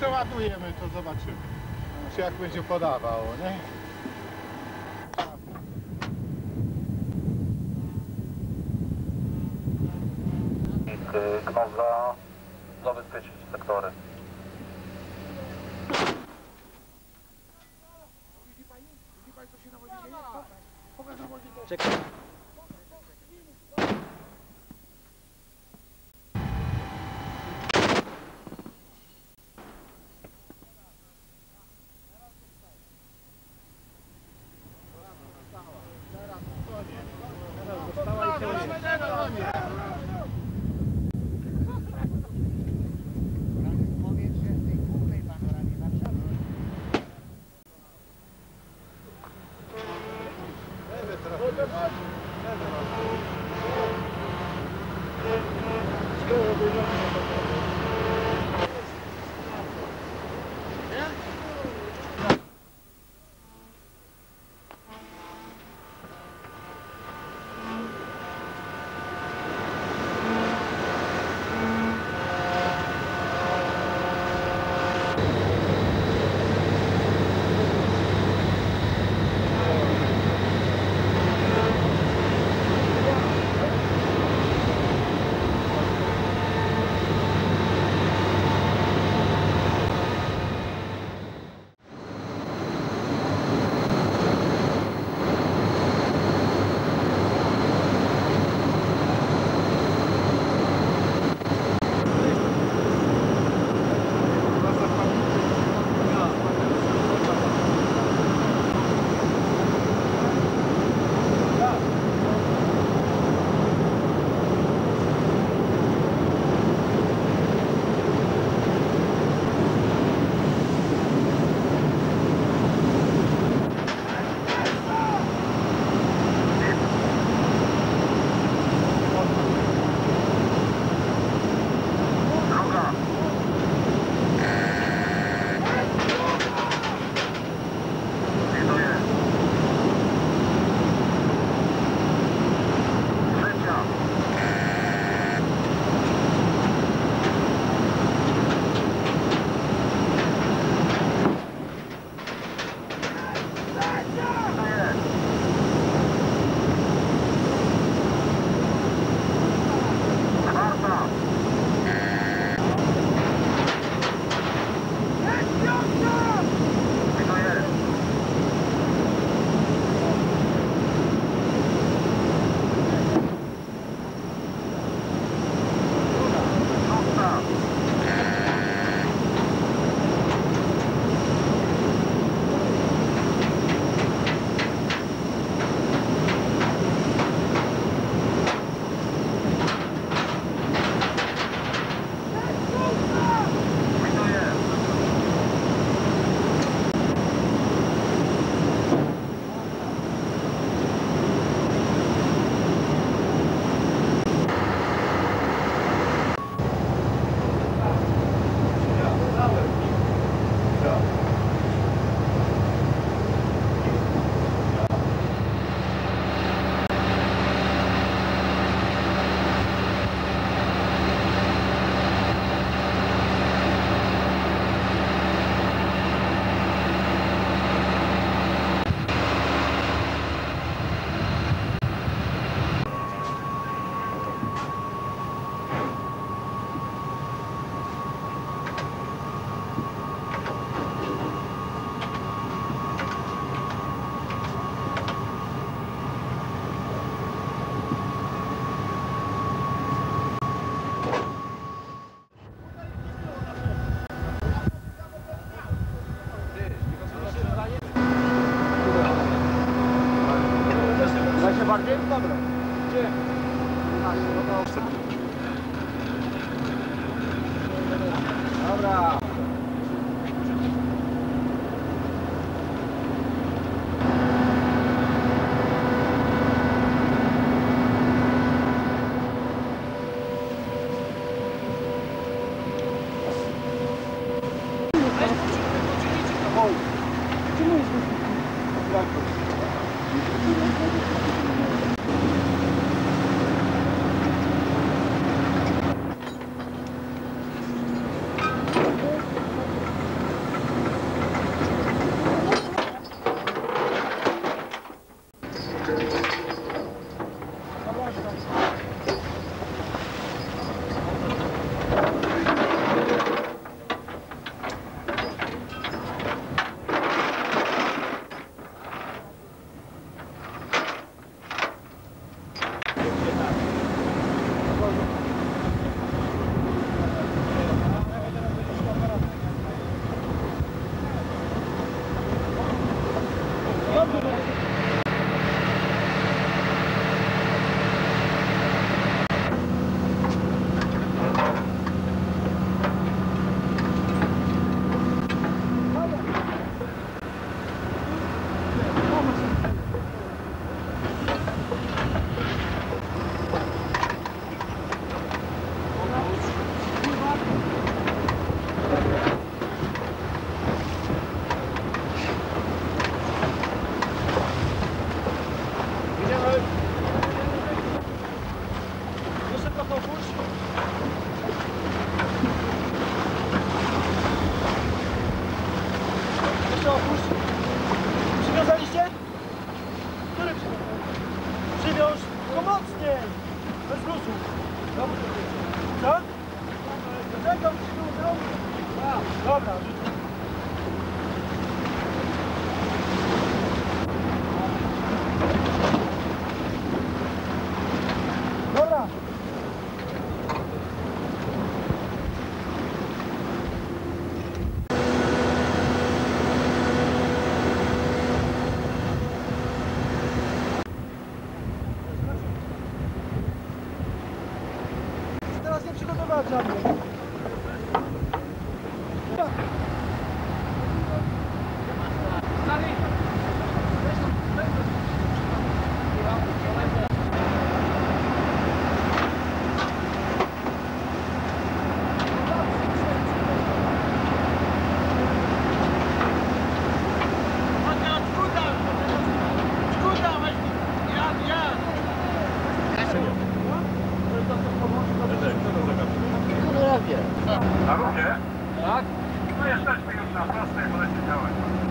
przeładujemy, to zobaczymy, czy jak będzie podawało, nie? Gnoza, zabezpieczyć sektory. Czekaj. bardziej? Dobra. Gdzie? Dobra. Przywiązaliście? Który przywiązał? Przywiąż go mocniej! Bez luzu. Co? Czego przywiązał? Dobra. Dobra. Teraz nie przygotowałem żadnych. Na równie? Tak? No jesteśmy już na prostej, możecie działać.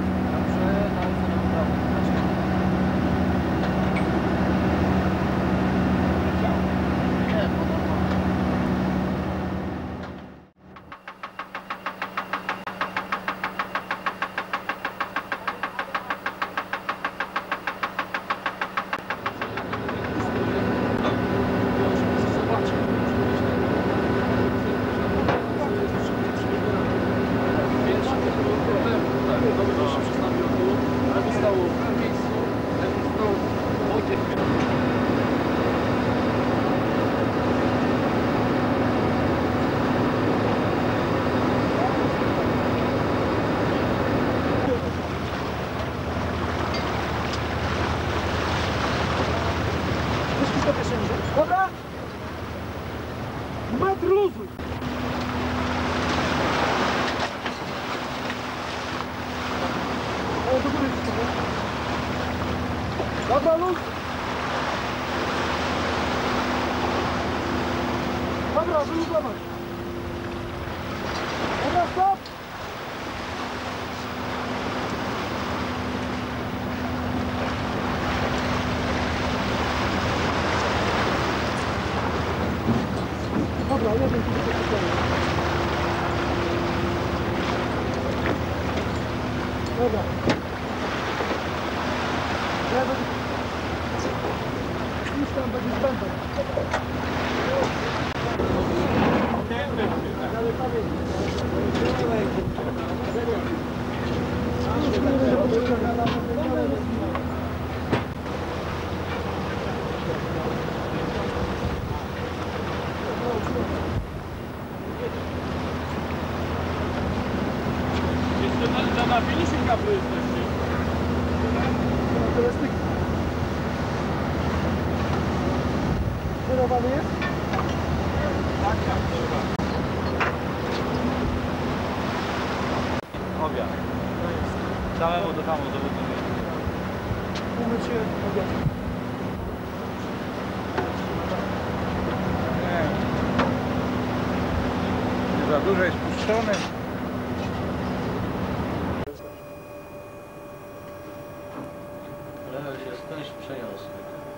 Dobra? Metr luzu! O, do góry wszystko. Dobra, luz! Dobra, wyluzować. Dobra, stop! Dobra, jeden tu się Dobra. Jeden. Już tam będzie spędzał. Na finishing kablu jesteście. Teraz ty. Kierowany jest? Tak, dobra. Obiad. Całemu do tam udowodnimy. Umyć się obiad. Nie za dużo jest puszczone. trochę się skądś przeniosły.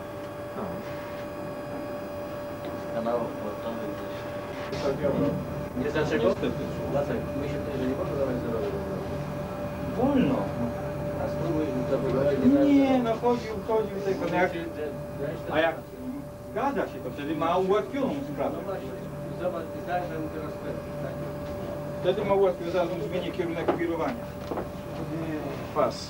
Z kanałów portowych gdzieś. Nie dlaczego? Dlaczego? Mi się wydaje, że nie można dawać zerowych. Wolno. A spróbuj to wyglądać. Nie, no chodził tylko. No jak, a jak zgadza się, to wtedy ma ułatwioną sprawę. No właśnie, zobacz, tak, że mu teraz tak. Wtedy ma ułatwioną, zaraz mu zmienię kierunek kierowania. Pas.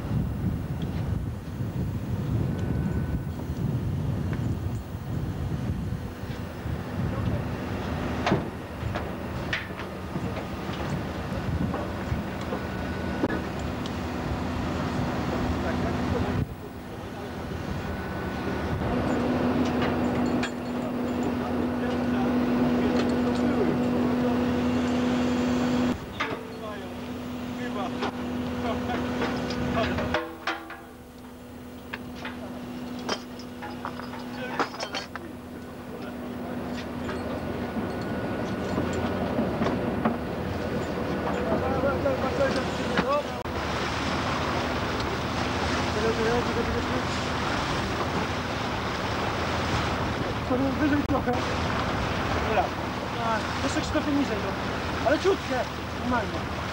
To wyżej trochę. Dobra. Jeszcze trochę niżej, no. Ale ciutkie. Normalnie.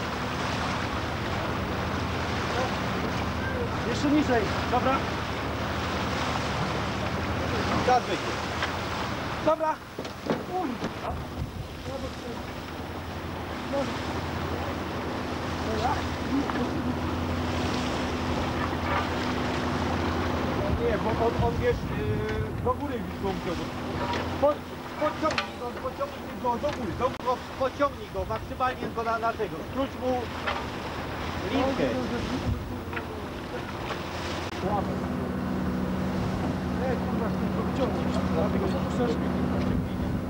Jeszcze niżej. Dobra. Gaz wyjdzie. Dobra. Nie, bo on wiesz, do góry go wziął. Pociągnij go do góry, pociągnij go, maksymalnie go na tego. Skróć mu linkę. Nie, kurwa, chcę go wyciągnąć. Dlatego się poszerzy.